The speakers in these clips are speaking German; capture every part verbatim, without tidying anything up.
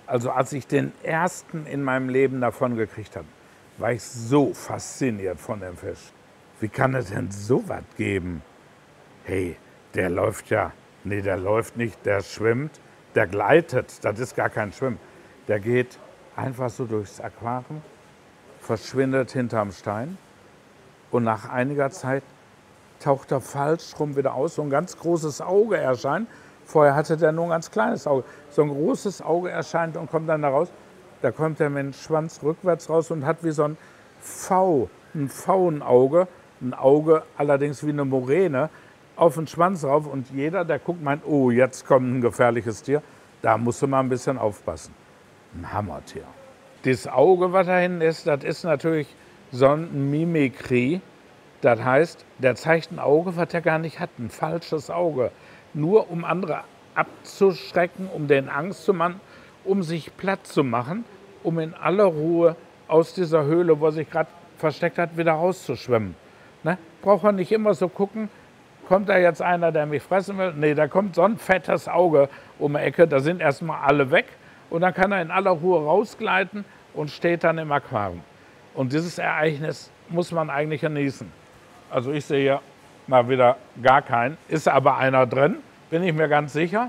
Also als ich den ersten in meinem Leben davon gekriegt habe, war ich so fasziniert von dem Fisch. Wie kann es denn so was geben? Hey, der läuft ja, nee, der läuft nicht, der schwimmt, der gleitet, das ist gar kein Schwimmen. Der geht einfach so durchs Aquarium, verschwindet hinterm Stein und nach einiger Zeit taucht er falsch rum wieder aus. So ein ganz großes Auge erscheint. Vorher hatte der nur ein ganz kleines Auge. So ein großes Auge erscheint und kommt dann da raus. Da kommt er mit dem Schwanz rückwärts raus und hat wie so ein V, ein Pfauenauge, ein Auge allerdings wie eine Moräne, auf den Schwanz rauf. Und jeder, der guckt, meint, oh, jetzt kommt ein gefährliches Tier. Da musst du mal ein bisschen aufpassen. Ein Hammertier. Das Auge, was da hinten ist, das ist natürlich Sonnenmimikrie. Das heißt, der zeigt ein Auge, was er gar nicht hat, ein falsches Auge. Nur um andere abzuschrecken, um denen Angst zu machen, um sich platt zu machen, um in aller Ruhe aus dieser Höhle, wo er sich gerade versteckt hat, wieder rauszuschwimmen. Ne? Braucht man nicht immer so gucken, kommt da jetzt einer, der mich fressen will? Nee, da kommt so ein fettes Auge um die Ecke, da sind erstmal alle weg und dann kann er in aller Ruhe rausgleiten und steht dann im Aquarium. Und dieses Ereignis muss man eigentlich genießen. Also ich sehe hier mal wieder gar keinen. Ist aber einer drin, bin ich mir ganz sicher.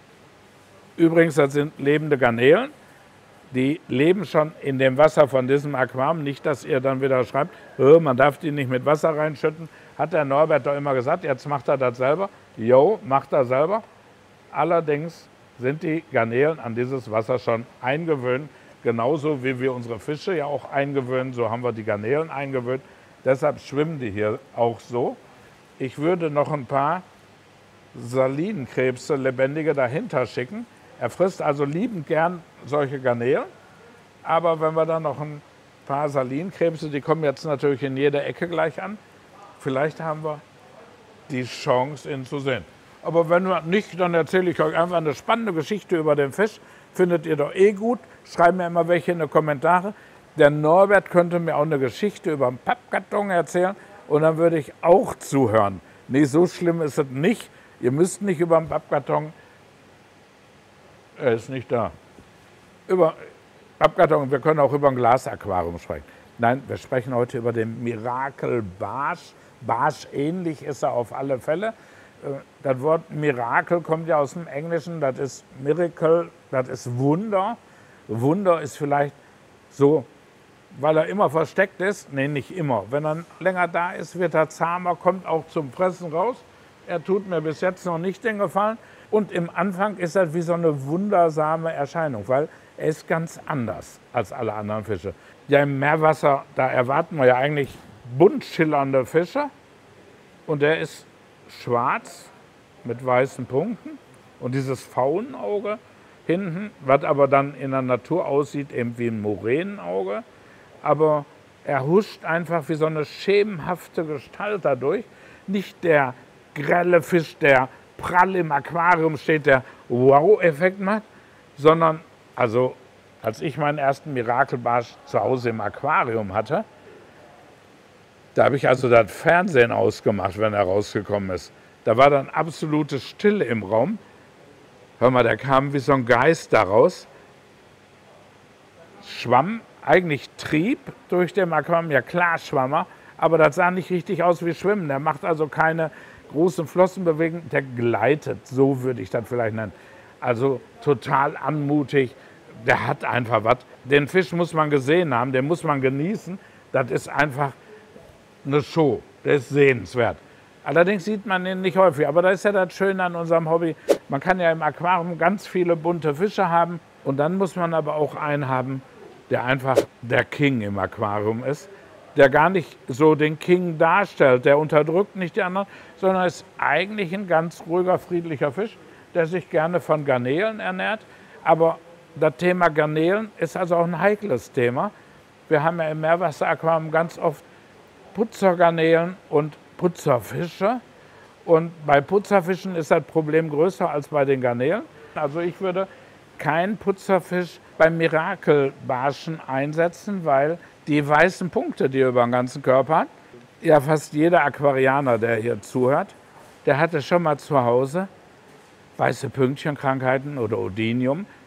Übrigens, das sind lebende Garnelen. Die leben schon in dem Wasser von diesem Aquarium. Nicht, dass ihr dann wieder schreibt, man darf die nicht mit Wasser reinschütten. Hat der Norbert doch immer gesagt, jetzt macht er das selber. Jo, macht er selber. Allerdings sind die Garnelen an dieses Wasser schon eingewöhnt. Genauso wie wir unsere Fische ja auch eingewöhnen, so haben wir die Garnelen eingewöhnt. Deshalb schwimmen die hier auch so. Ich würde noch ein paar Salinenkrebse, lebendige, dahinter schicken. Er frisst also liebend gern solche Garnelen. Aber wenn wir dann noch ein paar Salinenkrebse, die kommen jetzt natürlich in jeder Ecke gleich an, vielleicht haben wir die Chance, ihn zu sehen. Aber wenn wir nicht, dann erzähle ich euch einfach eine spannende Geschichte über den Fisch. Findet ihr doch eh gut. Schreibt mir immer welche in die Kommentare. Der Norbert könnte mir auch eine Geschichte über einen Pappkarton erzählen und dann würde ich auch zuhören. Nee, so schlimm ist es nicht. Ihr müsst nicht über einen Pappkarton, er ist nicht da, über Pappkarton, wir können auch über ein Glasaquarium sprechen. Nein, wir sprechen heute über den Mirakelbarsch. Barsch ähnlich ist er auf alle Fälle. Das Wort Mirakel kommt ja aus dem Englischen, das ist Miracle, das ist Wunder. Wunder ist vielleicht so, weil er immer versteckt ist, nee, nicht immer. Wenn er länger da ist, wird er zahmer, kommt auch zum Fressen raus. Er tut mir bis jetzt noch nicht den Gefallen. Und im Anfang ist er wie so eine wundersame Erscheinung, weil er ist ganz anders als alle anderen Fische. Ja, im Meerwasser, da erwarten wir ja eigentlich bunt schillernde Fische. Und er ist schwarz mit weißen Punkten und dieses Pfauenauge hinten, was aber dann in der Natur aussieht, eben wie ein Moränenauge. Aber er huscht einfach wie so eine schemenhafte Gestalt dadurch. Nicht der grelle Fisch, der prall im Aquarium steht, der Wow-Effekt macht, sondern, also als ich meinen ersten Mirakelbarsch zu Hause im Aquarium hatte, da habe ich also das Fernsehen ausgemacht, wenn er rausgekommen ist. Da war dann absolute Stille im Raum. Hör mal, der kam wie so ein Geist daraus, schwamm, eigentlich trieb durch den Aquarium, ja klar schwamm er, aber das sah nicht richtig aus wie Schwimmen. Der macht also keine großen Flossenbewegungen, der gleitet, so würde ich das vielleicht nennen. Also total anmutig, der hat einfach was. Den Fisch muss man gesehen haben, den muss man genießen. Das ist einfach eine Show, der ist sehenswert. Allerdings sieht man ihn nicht häufig, aber da ist ja das Schöne an unserem Hobby. Man kann ja im Aquarium ganz viele bunte Fische haben und dann muss man aber auch einen haben, der einfach der King im Aquarium ist, der gar nicht so den King darstellt, der unterdrückt nicht die anderen, sondern ist eigentlich ein ganz ruhiger, friedlicher Fisch, der sich gerne von Garnelen ernährt. Aber das Thema Garnelen ist also auch ein heikles Thema. Wir haben ja im Meerwasseraquarium ganz oft Putzergarnelen und Putzerfische. Und bei Putzerfischen ist das Problem größer als bei den Garnelen. Also ich würde keinen Putzerfisch beim Mirakelbarschen einsetzen, weil die weißen Punkte, die er über den ganzen Körper hat, ja fast jeder Aquarianer, der hier zuhört, der hatte schon mal zu Hause weiße Pünktchenkrankheiten oder Odinium.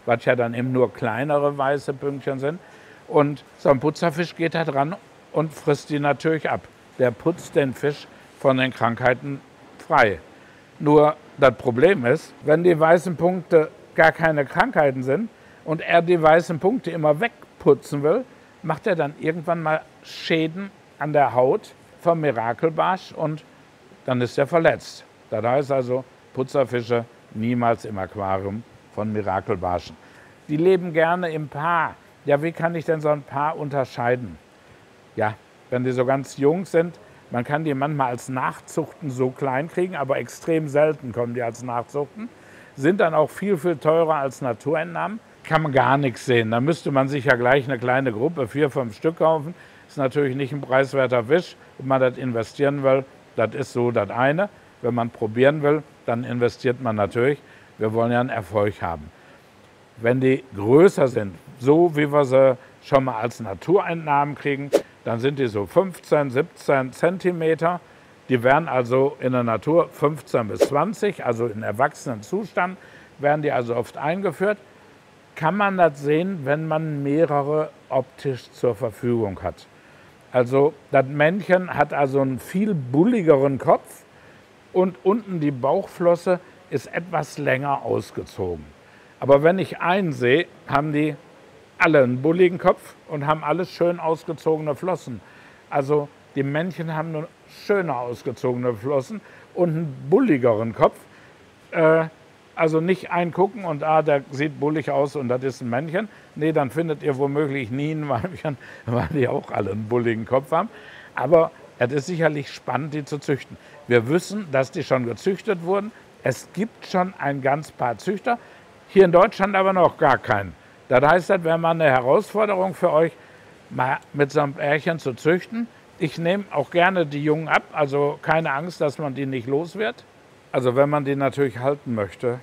was ja dann eben nur kleinere weiße Pünktchen sind. Und so ein Putzerfisch geht da dran und frisst die natürlich ab. Der putzt den Fisch von den Krankheiten frei. Nur das Problem ist, wenn die weißen Punkte gar keine Krankheiten sind und er die weißen Punkte immer wegputzen will, macht er dann irgendwann mal Schäden an der Haut vom Mirakelbarsch und dann ist er verletzt. Das heißt also, Putzerfische niemals im Aquarium von Mirakelbarschen. Die leben gerne im Paar. Ja, wie kann ich denn so ein Paar unterscheiden? Ja, wenn die so ganz jung sind, man kann die manchmal als Nachzuchten so klein kriegen, aber extrem selten kommen die als Nachzuchten. Sind dann auch viel, viel teurer als Naturentnahmen. Kann man gar nichts sehen. Da müsste man sich ja gleich eine kleine Gruppe, vier, fünf Stück kaufen. Ist natürlich nicht ein preiswerter Fisch. Wenn man das investieren will, das ist so das eine. Wenn man probieren will, dann investiert man natürlich. Wir wollen ja einen Erfolg haben. Wenn die größer sind, so wie wir sie schon mal als Naturentnahmen kriegen, dann sind die so fünfzehn, siebzehn Zentimeter. Die werden also in der Natur fünfzehn bis zwanzig, also in erwachsenen Zustand, werden die also oft eingeführt. Kann man das sehen, wenn man mehrere optisch zur Verfügung hat. Also das Männchen hat also einen viel bulligeren Kopf und unten die Bauchflosse ist etwas länger ausgezogen. Aber wenn ich einen sehe, haben die alle einen bulligen Kopf und haben alles schön ausgezogene Flossen. Also die Männchen haben nur schöner ausgezogene Flossen und einen bulligeren Kopf. Äh, also nicht eingucken und ah, der sieht bullig aus und das ist ein Männchen. Nee, dann findet ihr womöglich nie ein Weibchen, weil die auch alle einen bulligen Kopf haben. Aber es ist sicherlich spannend, die zu züchten. Wir wissen, dass die schon gezüchtet wurden. Es gibt schon ein ganz paar Züchter. Hier in Deutschland aber noch gar keinen. Das heißt, das wäre mal eine Herausforderung für euch, mal mit so einem Pärchen zu züchten. Ich nehme auch gerne die Jungen ab, also keine Angst, dass man die nicht los wird. Also wenn man die natürlich halten möchte,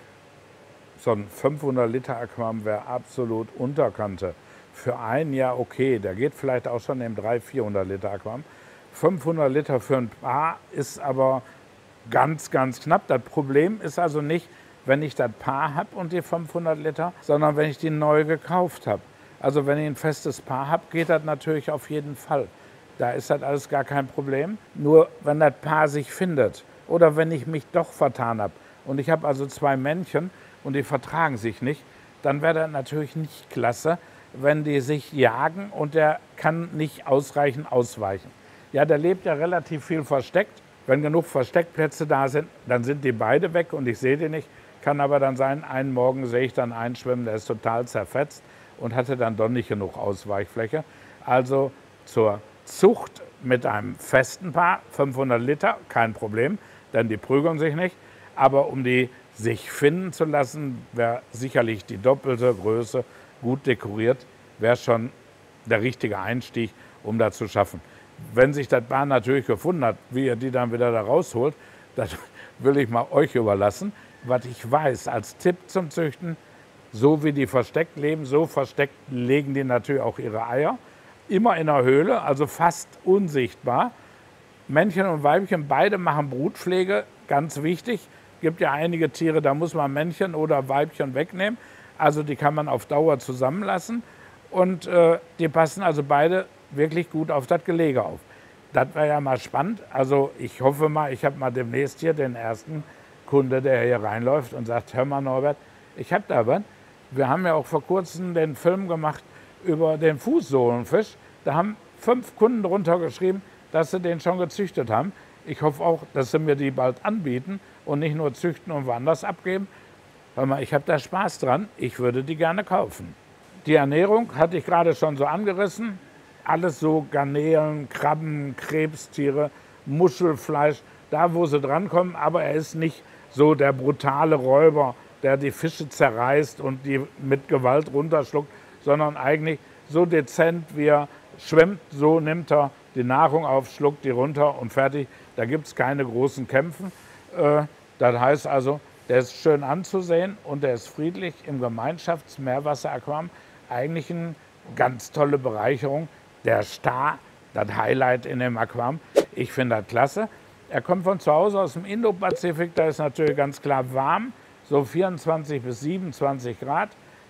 so ein fünfhundert Liter Aquarium wäre absolut Unterkante. Für ein Jahr okay, der geht vielleicht auch schon im dreihundert, vierhundert Liter Aquarium. fünfhundert Liter für ein Paar ist aber ganz, ganz knapp. Das Problem ist also nicht, wenn ich das Paar habe und die fünfhundert Liter, sondern wenn ich die neu gekauft habe. Also wenn ich ein festes Paar habe, geht das natürlich auf jeden Fall. Da ist das alles gar kein Problem. Nur wenn das Paar sich findet oder wenn ich mich doch vertan habe und ich habe also zwei Männchen und die vertragen sich nicht, dann wäre das natürlich nicht klasse, wenn die sich jagen und der kann nicht ausreichend ausweichen. Ja, der lebt ja relativ viel versteckt. Wenn genug Versteckplätze da sind, dann sind die beide weg und ich sehe die nicht. Kann aber dann sein, einen Morgen sehe ich dann einen schwimmen, der ist total zerfetzt und hatte dann doch nicht genug Ausweichfläche. Also zur Zucht mit einem festen Paar, fünfhundert Liter, kein Problem, denn die prügeln sich nicht. Aber um die sich finden zu lassen, wäre sicherlich die doppelte Größe gut dekoriert, wäre schon der richtige Einstieg, um das zu schaffen. Wenn sich das Paar natürlich gefunden hat, wie ihr die dann wieder da rausholt, das will ich mal euch überlassen. Was ich weiß als Tipp zum Züchten, so wie die versteckt leben, so versteckt legen die natürlich auch ihre Eier. Immer in der Höhle, also fast unsichtbar. Männchen und Weibchen, beide machen Brutpflege, ganz wichtig. Es gibt ja einige Tiere, da muss man Männchen oder Weibchen wegnehmen. Also die kann man auf Dauer zusammenlassen. Und äh, die passen also beide wirklich gut auf das Gelege auf. Das wäre ja mal spannend. Also ich hoffe mal, ich habe mal demnächst hier den ersten Kunde, der hier reinläuft und sagt, hör mal Norbert, ich habe da was. Wir haben ja auch vor kurzem den Film gemacht über den Fußsohlenfisch. Da haben fünf Kunden drunter geschrieben, dass sie den schon gezüchtet haben. Ich hoffe auch, dass sie mir die bald anbieten und nicht nur züchten und woanders abgeben. Hör mal, ich habe da Spaß dran, ich würde die gerne kaufen. Die Ernährung hatte ich gerade schon so angerissen. Alles so Garnelen, Krabben, Krebstiere, Muschelfleisch, da wo sie drankommen. Aber er ist nicht so der brutale Räuber, der die Fische zerreißt und die mit Gewalt runterschluckt, sondern eigentlich so dezent, wie er schwimmt, so nimmt er die Nahrung auf, schluckt die runter und fertig. Da gibt es keine großen Kämpfe. Äh, das heißt also, der ist schön anzusehen und der ist friedlich im Gemeinschafts-Meerwasseraquarium. Eigentlich eine ganz tolle Bereicherung. Der Star, das Highlight in dem Aquarium. Ich finde das klasse. Er kommt von zu Hause aus dem Indopazifik, da ist natürlich ganz klar warm, so vierundzwanzig bis siebenundzwanzig Grad.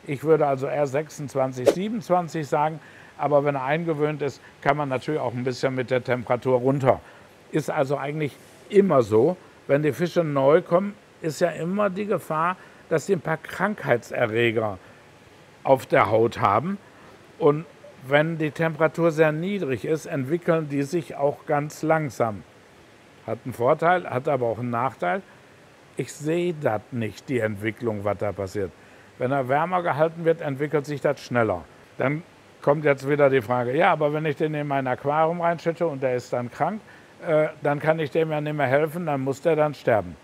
Ich würde also eher sechsundzwanzig, siebenundzwanzig sagen. Aber wenn er eingewöhnt ist, kann man natürlich auch ein bisschen mit der Temperatur runter. Ist also eigentlich immer so, wenn die Fische neu kommen, ist ja immer die Gefahr, dass sie ein paar Krankheitserreger auf der Haut haben. Und wenn die Temperatur sehr niedrig ist, entwickeln die sich auch ganz langsam. Hat einen Vorteil, hat aber auch einen Nachteil. Ich sehe das nicht, die Entwicklung, was da passiert. Wenn er wärmer gehalten wird, entwickelt sich das schneller. Dann kommt jetzt wieder die Frage, ja, aber wenn ich den in mein Aquarium reinschütte und der ist dann krank, äh, dann kann ich dem ja nicht mehr helfen, dann muss der dann sterben.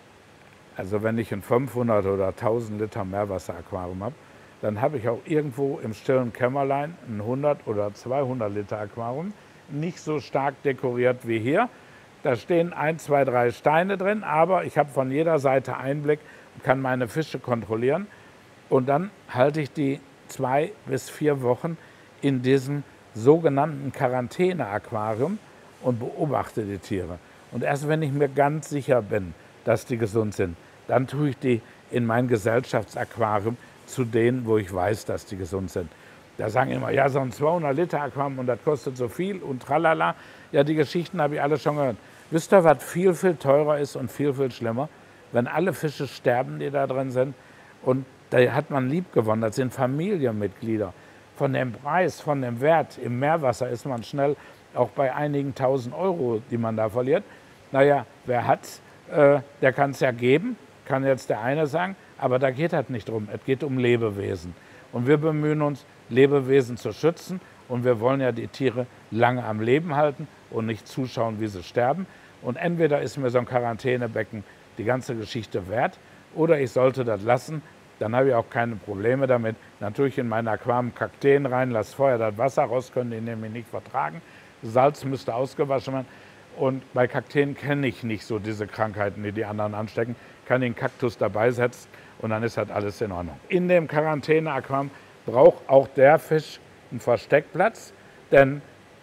Also wenn ich ein fünfhundert oder tausend Liter Meerwasseraquarium habe, dann habe ich auch irgendwo im stillen Kämmerlein ein hundert oder zweihundert Liter Aquarium, nicht so stark dekoriert wie hier. Da stehen ein, zwei, drei Steine drin, aber ich habe von jeder Seite Einblick und kann meine Fische kontrollieren. Und dann halte ich die zwei bis vier Wochen in diesem sogenannten Quarantäne-Aquarium und beobachte die Tiere. Und erst wenn ich mir ganz sicher bin, dass die gesund sind, dann tue ich die in mein Gesellschaftsaquarium zu denen, wo ich weiß, dass die gesund sind. Da sagen immer, ja, so ein zweihundert Liter Aquarium und das kostet so viel und tralala. Ja, die Geschichten habe ich alle schon gehört. Wisst ihr, was viel, viel teurer ist und viel, viel schlimmer? Wenn alle Fische sterben, die da drin sind. Und da hat man lieb gewonnen, das sind Familienmitglieder. Von dem Preis, von dem Wert im Meerwasser ist man schnell auch bei einigen tausend Euro, die man da verliert. Naja, wer hat's, äh, der kann es ja geben, kann jetzt der eine sagen. Aber da geht es nicht drum. Es geht um Lebewesen. Und wir bemühen uns, Lebewesen zu schützen. Und wir wollen ja die Tiere lange am Leben halten und nicht zuschauen, wie sie sterben. Und entweder ist mir so ein Quarantänebecken die ganze Geschichte wert oder ich sollte das lassen. Dann habe ich auch keine Probleme damit. Natürlich in meine Aquarium Kakteen rein, lasse vorher das Wasser raus, können die nämlich nicht vertragen. Salz müsste ausgewaschen werden. Und bei Kakteen kenne ich nicht so diese Krankheiten, die die anderen anstecken. Kann den Kaktus dabei setzen und dann ist halt alles in Ordnung. In dem Quarantäne-Aquarium braucht auch der Fisch einen Versteckplatz, denn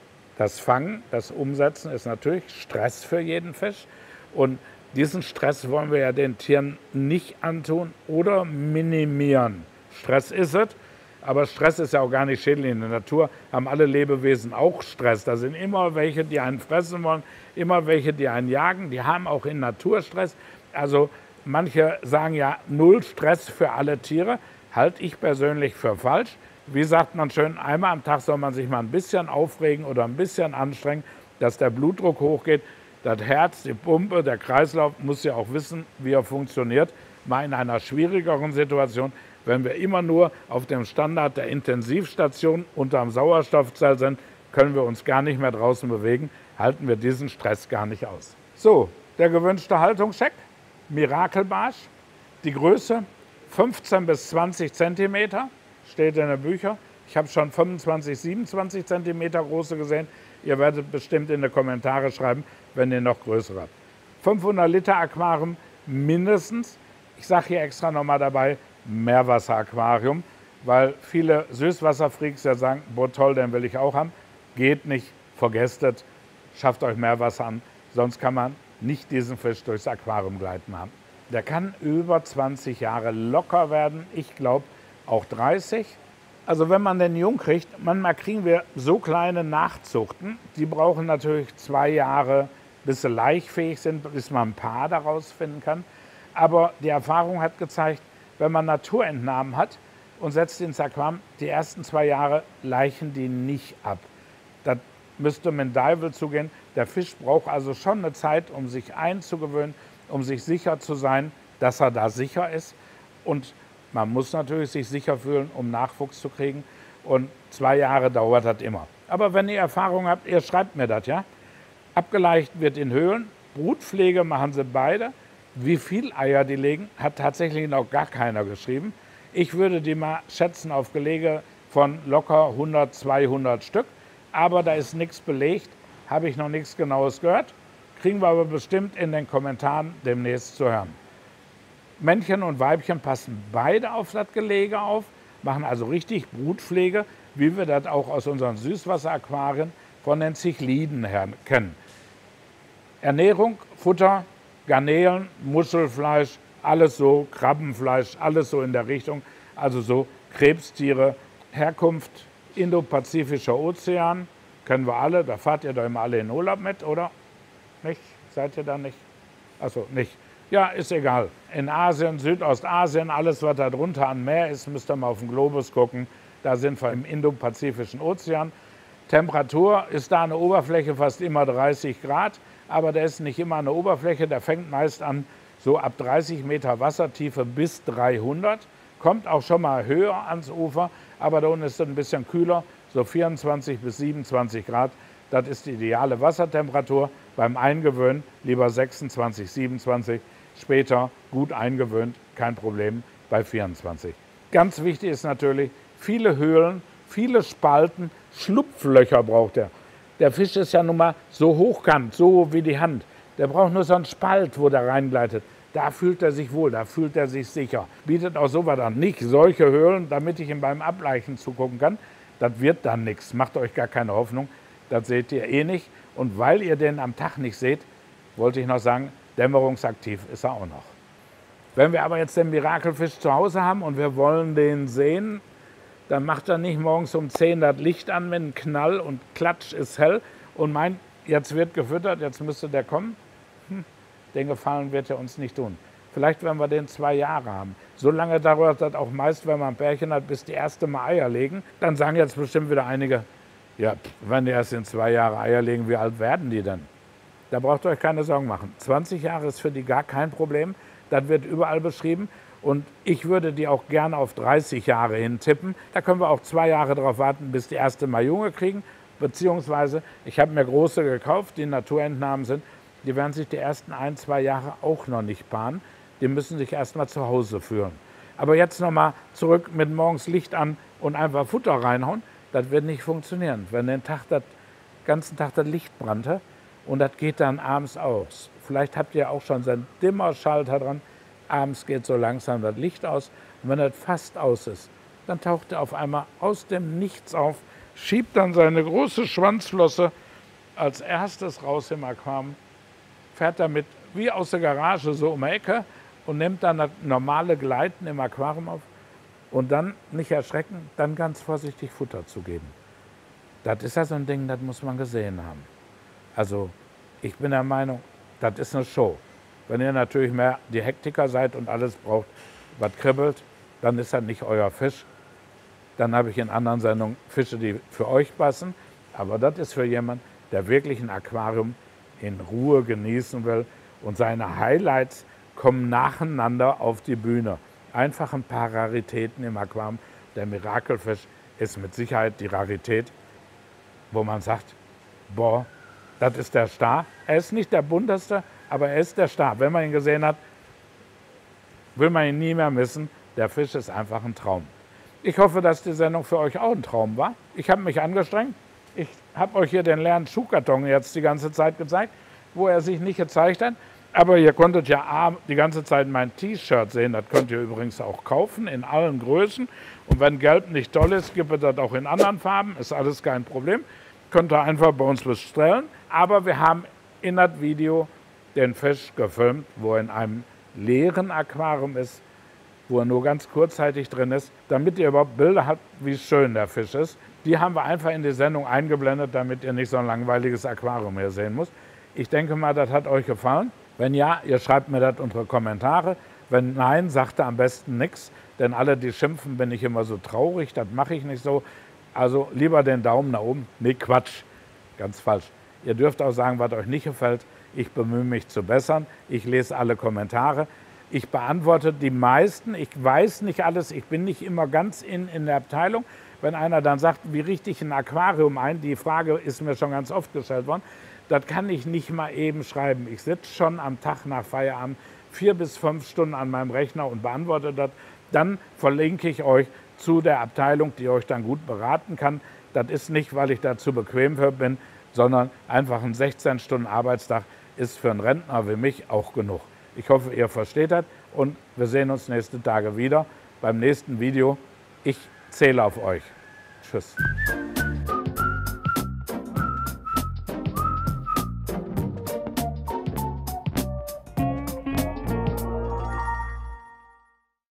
das Fangen, das Umsetzen ist natürlich Stress für jeden Fisch. Und diesen Stress wollen wir ja den Tieren nicht antun oder minimieren. Stress ist es, aber Stress ist ja auch gar nicht schädlich. In der Natur haben alle Lebewesen auch Stress. Da sind immer welche, die einen fressen wollen, immer welche, die einen jagen. Die haben auch in Natur Stress. Also manche sagen ja, null Stress für alle Tiere. Halte ich persönlich für falsch. Wie sagt man schön, einmal am Tag soll man sich mal ein bisschen aufregen oder ein bisschen anstrengen, dass der Blutdruck hochgeht. Das Herz, die Pumpe, der Kreislauf muss ja auch wissen, wie er funktioniert. Mal in einer schwierigeren Situation, wenn wir immer nur auf dem Standard der Intensivstation unterm Sauerstoffzelt sind, können wir uns gar nicht mehr draußen bewegen, halten wir diesen Stress gar nicht aus. So, der gewünschte Haltungscheck, Mirakelbarsch, die Größe fünfzehn bis zwanzig Zentimeter, steht in den Büchern. Ich habe schon fünfundzwanzig, siebenundzwanzig Zentimeter große gesehen. Ihr werdet bestimmt in die Kommentare schreiben, wenn ihr noch größere habt. fünfhundert Liter Aquarium mindestens. Ich sage hier extra nochmal dabei, Meerwasseraquarium, weil viele Süßwasserfreaks ja sagen, boah toll, den will ich auch haben. Geht nicht, vergesst es, schafft euch Meerwasser an, sonst kann man nicht diesen Fisch durchs Aquarium gleiten haben. Der kann über zwanzig Jahre locker werden, ich glaube auch dreißig. Also wenn man den jung kriegt, manchmal kriegen wir so kleine Nachzuchten, die brauchen natürlich zwei Jahre, bis sie laichfähig sind, bis man ein Paar daraus finden kann. Aber die Erfahrung hat gezeigt, wenn man Naturentnahmen hat und setzt ins Aquarium, die ersten zwei Jahre leichen die nicht ab. Das müsste mit Dival zugehen. Der Fisch braucht also schon eine Zeit, um sich einzugewöhnen, um sich sicher zu sein, dass er da sicher ist. Und man muss natürlich sich sicher fühlen, um Nachwuchs zu kriegen. Und zwei Jahre dauert das immer. Aber wenn ihr Erfahrung habt, ihr schreibt mir das, ja. Abgeleicht wird in Höhlen. Brutpflege machen sie beide. Wie viel Eier die legen, hat tatsächlich noch gar keiner geschrieben. Ich würde die mal schätzen auf Gelege von locker hundert, zweihundert Stück. Aber da ist nichts belegt, habe ich noch nichts Genaues gehört. Kriegen wir aber bestimmt in den Kommentaren demnächst zu hören. Männchen und Weibchen passen beide auf das Gelege auf, machen also richtig Brutpflege, wie wir das auch aus unseren Süßwasseraquarien von den Zichliden her kennen. Ernährung, Futter, Garnelen, Muschelfleisch, alles so, Krabbenfleisch, alles so in der Richtung, also so Krebstiere, Herkunft Indopazifischer Ozean, kennen wir alle, da fahrt ihr doch immer alle in Urlaub mit, oder? Nicht? Seid ihr da nicht? Achso, nicht. Ja, ist egal. In Asien, Südostasien, alles, was da drunter an Meer ist, müsst ihr mal auf den Globus gucken. Da sind wir im Indopazifischen Ozean. Temperatur ist da eine Oberfläche fast immer dreißig Grad, aber da ist nicht immer eine Oberfläche, der fängt meist an so ab dreißig Meter Wassertiefe bis dreihundert, kommt auch schon mal höher ans Ufer, aber da unten ist es ein bisschen kühler, so vierundzwanzig bis siebenundzwanzig Grad. Das ist die ideale Wassertemperatur. Beim Eingewöhnen lieber sechsundzwanzig, siebenundzwanzig, später gut eingewöhnt, kein Problem bei vierundzwanzig. Ganz wichtig ist natürlich, viele Höhlen, viele Spalten, Schlupflöcher braucht er. Der Fisch ist ja nun mal so hochkant, so wie die Hand. Der braucht nur so einen Spalt, wo der reingleitet. Da fühlt er sich wohl, da fühlt er sich sicher. Bietet auch sowas an. Nicht solche Höhlen, damit ich ihm beim Ableichen zugucken kann. Das wird dann nichts. Macht euch gar keine Hoffnung. Das seht ihr eh nicht. Und weil ihr den am Tag nicht seht, wollte ich noch sagen, dämmerungsaktiv ist er auch noch. Wenn wir aber jetzt den Mirakelfisch zu Hause haben und wir wollen den sehen, dann macht er nicht morgens um zehn das Licht an mit einem Knall und klatsch ist hell und meint, jetzt wird gefüttert, jetzt müsste der kommen. Hm, den Gefallen wird er uns nicht tun. Vielleicht, wenn wir den zwei Jahre haben. So lange dauert das auch meist, wenn man ein Pärchen hat, bis die erste Mal Eier legen. Dann sagen jetzt bestimmt wieder einige, ja, wenn die erst in zwei Jahre Eier legen, wie alt werden die denn? Da braucht ihr euch keine Sorgen machen. zwanzig Jahre ist für die gar kein Problem. Das wird überall beschrieben. Und ich würde die auch gerne auf dreißig Jahre hin tippen. Da können wir auch zwei Jahre darauf warten, bis die erste Mal Junge kriegen. Beziehungsweise, ich habe mir große gekauft, die Naturentnahmen sind. Die werden sich die ersten ein, zwei Jahre auch noch nicht paaren. Die müssen sich erst mal zu Hause führen. Aber jetzt noch mal zurück mit morgens Licht an und einfach Futter reinhauen. Das wird nicht funktionieren. Wenn den Tag, das ganzen Tag das Licht brannte und das geht dann abends aus. Vielleicht habt ihr auch schon so einen Dimmerschalter dran. Abends geht so langsam das Licht aus. Und wenn das fast aus ist, dann taucht er auf einmal aus dem Nichts auf, schiebt dann seine große Schwanzflosse als erstes raus im Aquarium, fährt damit wie aus der Garage so um die Ecke und nimmt dann das normale Gleiten im Aquarium auf. Und dann nicht erschrecken, dann ganz vorsichtig Futter zu geben. Das ist ja so ein Ding, das muss man gesehen haben. Also ich bin der Meinung, das ist eine Show. Wenn ihr natürlich mehr die Hektiker seid und alles braucht, was kribbelt, dann ist das nicht euer Fisch. Dann habe ich in anderen Sendungen Fische, die für euch passen. Aber das ist für jemanden, der wirklich ein Aquarium in Ruhe genießen will. Und seine Highlights kommen nacheinander auf die Bühne. Einfach ein paar Raritäten im Aquarium. Der Mirakelfisch ist mit Sicherheit die Rarität, wo man sagt, boah, das ist der Star. Er ist nicht der bunteste, aber er ist der Star. Wenn man ihn gesehen hat, will man ihn nie mehr missen. Der Fisch ist einfach ein Traum. Ich hoffe, dass die Sendung für euch auch ein Traum war. Ich habe mich angestrengt. Ich habe euch hier den leeren Schuhkarton jetzt die ganze Zeit gezeigt, wo er sich nicht gezeigt hat. Aber ihr konntet ja die ganze Zeit mein T-Shirt sehen. Das könnt ihr übrigens auch kaufen in allen Größen. Und wenn Gelb nicht toll ist, gibt es das auch in anderen Farben. Ist alles kein Problem. Könnt ihr einfach bei uns bestellen. Aber wir haben in das Video den Fisch gefilmt, wo er in einem leeren Aquarium ist, wo er nur ganz kurzzeitig drin ist, damit ihr überhaupt Bilder habt, wie schön der Fisch ist. Die haben wir einfach in die Sendung eingeblendet, damit ihr nicht so ein langweiliges Aquarium hier sehen müsst. Ich denke mal, das hat euch gefallen. Wenn ja, ihr schreibt mir das unter Kommentare. Wenn nein, sagt ihr am besten nichts. Denn alle, die schimpfen, bin ich immer so traurig. Das mache ich nicht so. Also lieber den Daumen nach oben. Nee, Quatsch. Ganz falsch. Ihr dürft auch sagen, was euch nicht gefällt. Ich bemühe mich zu bessern. Ich lese alle Kommentare. Ich beantworte die meisten. Ich weiß nicht alles. Ich bin nicht immer ganz in, in der Abteilung. Wenn einer dann sagt, wie richte ich ein Aquarium ein? Die Frage ist mir schon ganz oft gestellt worden. Das kann ich nicht mal eben schreiben. Ich sitze schon am Tag nach Feierabend vier bis fünf Stunden an meinem Rechner und beantworte das. Dann verlinke ich euch zu der Abteilung, die euch dann gut beraten kann. Das ist nicht, weil ich dazu bequem für bin, sondern einfach ein sechzehn Stunden Arbeitstag ist für einen Rentner wie mich auch genug. Ich hoffe, ihr versteht das und wir sehen uns nächste Tage wieder beim nächsten Video. Ich zähle auf euch. Tschüss.